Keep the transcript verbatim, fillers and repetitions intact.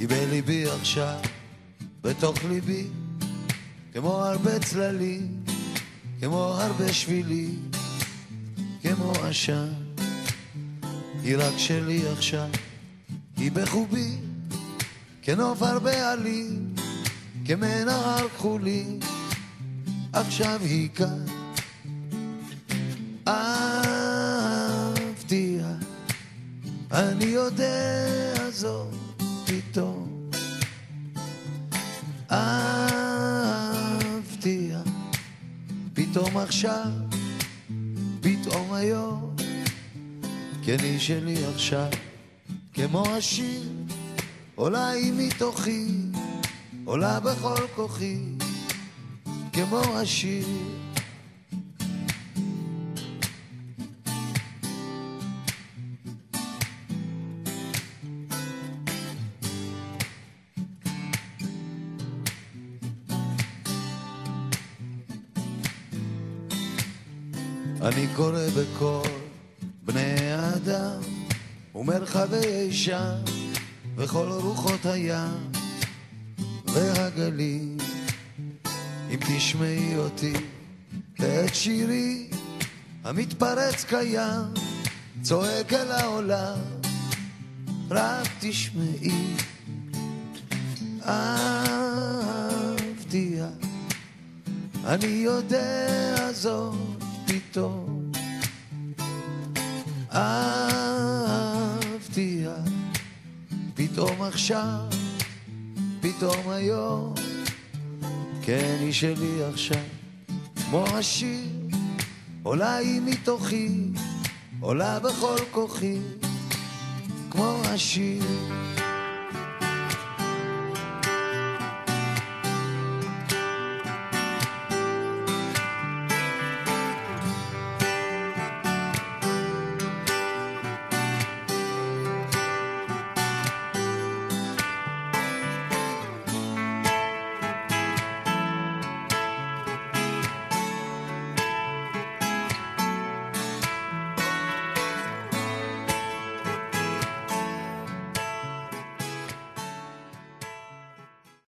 היא בליבי עכשיו, בתוך ליבי, כמו הרבה צללים, כמו הרבה שבילים, כמו עשן. היא רק שלי עכשיו, היא בחובי, כנוף הרבה עלים, כמנהר כחולי, עכשיו היא כאן. אהבתיה, אני יודע זאת פתאום. אהבתיה, פתאום עכשיו, פתאום היום, כן היא שלי עכשיו, כמו השיר, עולה היא מתוכי, עולה בכל כוחי, כמו השיר. אני קורא בכל בני האדם ומרחבי שם וכל רוחות הים והגלים. אם תשמעי אותי את שירי המתפרץ קיים, צועק אל העולם, רק תשמעי. אהבתיה, אני יודע זאת פתאום. אהבתיה, פתאום עכשיו, פתאום היום, כן היא שלי עכשיו, כמו השיר, עולה היא מתוכי, עולה בכל כוחי, כמו השיר.